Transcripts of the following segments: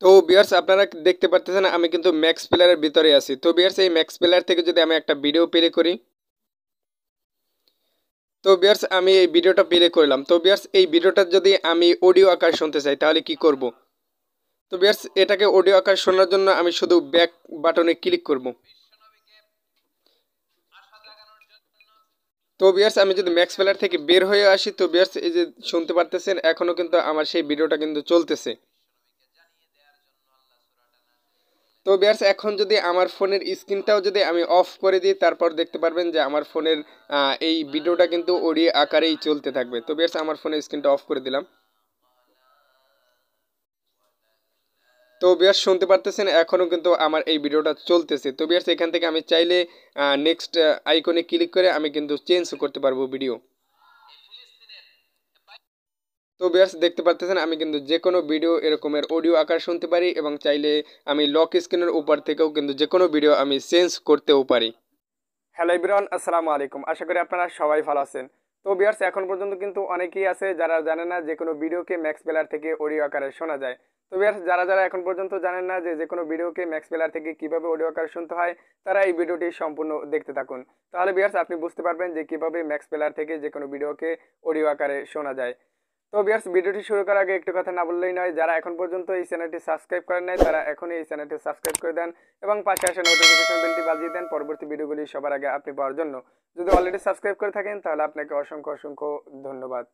তো ভিউয়ার্স আপনারা দেখতে পারতেছেন আমি কিন্তু ম্যাক্স প্লেয়ারের ভিতরে আছি। তো ভিউয়ার্স এই ম্যাক্স প্লেয়ার থেকে যদি আমি একটা ভিডিও প্লে করি, তো ভিউয়ার্স আমি এই ভিডিওটা প্লে করলাম। তো ভিউয়ার্স এই ভিডিওটা যদি আমি অডিও আকারে শুনতে চাই তাহলে কি করব? তো ভিউয়ার্স এটাকে অডিও আকারে শোনার জন্য আমি শুধু ব্যাক বাটনে ক্লিক করব। তো ভিউয়ার্স আমি যদি ম্যাক্স প্লেয়ার থেকে বের হয়ে আসি, তো ভিউয়ার্স এই যে শুনতে পারতেছেন এখনো কিন্তু আমার সেই ভিডিওটা কিন্তু চলতেছে। তো ভিউয়ার্স এখন যদি আমার ফোনের স্ক্রিনটাও যদি আমি অফ করে দিই, তারপর দেখতে পারবেন যে আমার ফোনের এই ভিডিওটা কিন্তু অডিও আকারেই চলতে থাকবে। তো ভিউয়ার্স আমার ফোনের স্ক্রিনটা অফ করে দিলাম। তো ভিউয়ার্স শুনতে পারতেছেন এখনও কিন্তু আমার এই ভিডিওটা চলতেছে। তো ভিউয়ার্স এখান থেকে আমি চাইলে নেক্সট আইকনে ক্লিক করে আমি কিন্তু চেঞ্জ করতে পারবো ভিডিও। তো ভিউয়ার্স দেখতে পারতেছেন আমি কিন্তু যে কোনো ভিডিও এরকমের অডিও আকার শুনতে পারি এবং চাইলে আমি লক স্ক্রিনের উপর থেকেও কিন্তু যে কোনো ভিডিও আমি চেঞ্জ করতেও পারি। হ্যালো এভরিওয়ান, আসসালামু আলাইকুম। আশা করি আপনারা সবাই ভালো আছেন। তো ভিউয়ার্স এখন পর্যন্ত কিন্তু অনেকেই আছে যারা জানে না যে কোনো ভিডিওকে ম্যাক্স প্লেয়ার থেকে অডিও আকারে শোনা যায়। তো ভিউয়ার্স যারা যারা এখন পর্যন্ত জানেন না যে কোনো ভিডিওকে ম্যাক্স প্লেয়ার থেকে কিভাবে অডিও আকারে শুনতে হয়, তারা এই ভিডিওটি সম্পূর্ণ দেখতে থাকুন। তাহলে ভিউয়ার্স আপনি বুঝতে পারবেন যে কিভাবে ম্যাক্স প্লেয়ার থেকে যে কোনো ভিডিওকে অডিও আকারে শোনা যায়। তো ভিউয়ার্স ভিডিওটি শুরু করার আগে একটু কথা না বললেই নয়, যারা এখন পর্যন্ত এই চ্যানেলটি সাবস্ক্রাইব করেন নাই তারা এখনই এই চ্যানেলটি সাবস্ক্রাইব করে দেন এবং পাশে আসা নোটিফিকেশন বেলটি বাজিয়ে দেন পরবর্তী ভিডিওগুলি সবার আগে আপনি পাওয়ার জন্য। যদি অলরেডি সাবস্ক্রাইব করে থাকেন তাহলে আপনাকে অসংখ্য অসংখ্য ধন্যবাদ।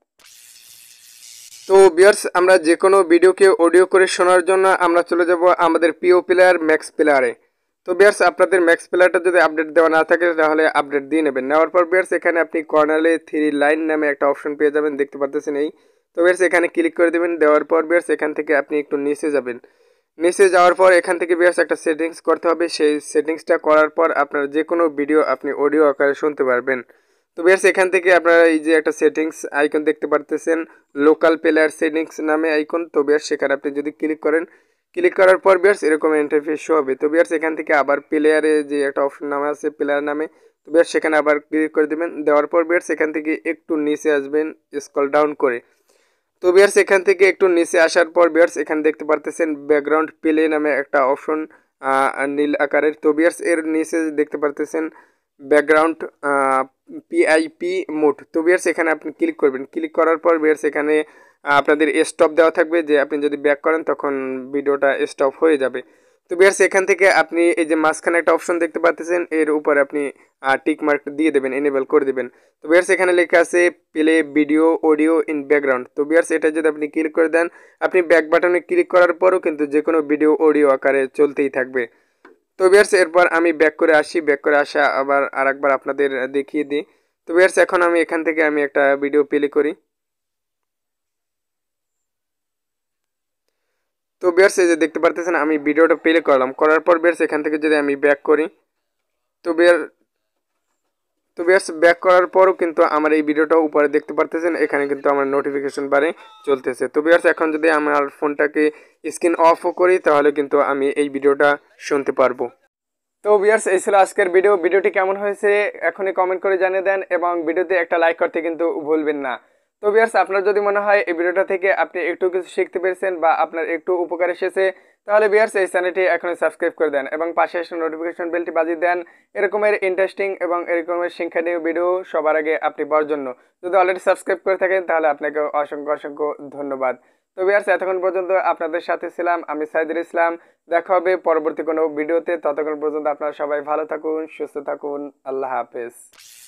তো ভিউয়ার্স আমরা যে কোনো ভিডিওকে অডিও করে শোনার জন্য আমরা চলে যাব আমাদের প্রিয় প্লেয়ার ম্যাক্স প্লেয়ারে। তো ভিউয়ার্স আপনাদের ম্যাক্স প্লেয়ারটা যদি আপডেট দেওয়া না থাকে তাহলে আপডেট দিয়ে নেবেন। নেওয়ার পর ভিউয়ার্স এখানে আপনি কর্নারে 3 লাইন নামে একটা অপশন পেয়ে যাবেন, দেখতে পাচ্ছেন এই। তো ভিউয়ার্স এখানে ক্লিক করে দেবেন। দেওয়ার পর ভিউয়ার্স এখান থেকে আপনি একটু নিচে যাবেন। নিচে যাওয়ার পর এখান থেকে ভিউয়ার্স একটা সেটিংস করতে হবে। সেই সেটিংসটা করার পর আপনার যে কোনো ভিডিও আপনি অডিও আকারে শুনতে পারবেন। তো ভিউয়ার্স এখান থেকে আপনারা এই যে একটা সেটিংস আইকন দেখতে পারতেছেন, লোকাল প্লেয়ার সেটিংস নামে আইকন। তো ভিউয়ার্স সেখানে আপনি যদি ক্লিক করেন, ক্লিক করার পর ভিউয়ার্স এরকম ইন্টারফেস শো হবে। তো ভিউয়ার্স এখান থেকে আবার প্লেয়ারে যে একটা অপশন নামে আছে প্লেয়ার নামে, তো ভিউয়ার্স সেখানে আবার ক্লিক করে দিবেন। দেওয়ার পর ভিউয়ার্স এখান থেকে একটু নিচে আসবেন স্ক্রল ডাউন করে। তো ভিউয়ার্স এখান থেকে একটু নিচে আসার পর ভিউয়ার্স এখানে দেখতে পারতেছেন ব্যাকগ্রাউন্ড প্লে নামে একটা অপশন নীল আকারের। তো ভিউয়ার্স এর নিচে দেখতে পারতেছেন ব্যাকগ্রাউন্ড পিআইপি মোড। তো ভিউয়ার্স এখানে আপনি ক্লিক করবেন। ক্লিক করার পর ভিউয়ার্স এখানে আপনাদের স্টপ দেওয়া থাকবে, যে আপনি যদি ব্যাক করেন তখন ভিডিওটা স্টপ হয়ে যাবে। তো ভিউয়ার্স এখান থেকে আপনি এই যে মাঝখানে একটা অপশন দেখতে পাচ্ছেন, এর উপরে আপনি টিক মার্ক দিয়ে দেবেন, এনেবল করে দেবেন। তো ভিউয়ার্স এখানে লেখা আছে play video audio in background. তো ভিউয়ার্স এটা যদি আপনি ক্লিক করে দেন, আপনি ব্যাক বাটনে ক্লিক করার পরও কিন্তু যে কোনো ভিডিও অডিও আকারে চলতেই থাকবে। তো ভিউয়ার্স এরপর আমি ব্যাক করে আসি। ব্যাক করে আসা আবার আরেকবার আপনাদের দেখিয়ে দিই। তো ভিউয়ার্স এখন আমি এখান থেকে আমি একটা ভিডিও প্লে করি। তো ভিউয়ার্স এই যে দেখতে পারতেছেন আমি ভিডিওটা প্লে করলাম, করার পর ভিউয়ার্স এখান থেকে যদি আমি ব্যাক করি, তো ভিউয়ার্স ব্যাক করার পরও কিন্তু আমার এই ভিডিওটা উপরে দেখতে পারতেছেন, এখানে কিন্তু আমার নোটিফিকেশন বারে চলতেছে। তো ভিউয়ার্স এখন যদি আমার ফোনটাকে স্ক্রিন অফও করি তাহলে কিন্তু আমি এই ভিডিওটা শুনতে পারবো। তো ভিউয়ার্স এই ছিল আজকের ভিডিওটি কেমন হয়েছে এখনই কমেন্ট করে জানিয়ে দেন এবং ভিডিওতে একটা লাইক করতে কিন্তু ভুলবেন না। তো ভিউয়ার্স আপনার যদি মনে হয় এই ভিডিওটা থেকে আপনি একটু কিছু শিখতে পেরেছেন বা আপনার একটু উপকার এসেছে, তাহলে ভিউয়ার্স এই চ্যানেলটি এখনই সাবস্ক্রাইব করে দেন এবং পাশে এসে নোটিফিকেশন বেলটি বাজিয়ে দেন এরকমের ইন্টারেস্টিং এবং এরকমের শিক্ষণীয় ভিডিও সবার আগে আপনি পাওয়ার জন্য। যদি অলরেডি সাবস্ক্রাইব করে থাকেন তাহলে আপনাকে অসংখ্য অসংখ্য ধন্যবাদ। তো ভিউয়ার্স এতক্ষণ পর্যন্ত আপনাদের সাথে ছিলাম আমি সাইদুল ইসলাম। দেখা হবে পরবর্তী কোনো ভিডিওতে। ততক্ষণ পর্যন্ত আপনারা সবাই ভালো থাকুন, সুস্থ থাকুন। আল্লাহ হাফেজ।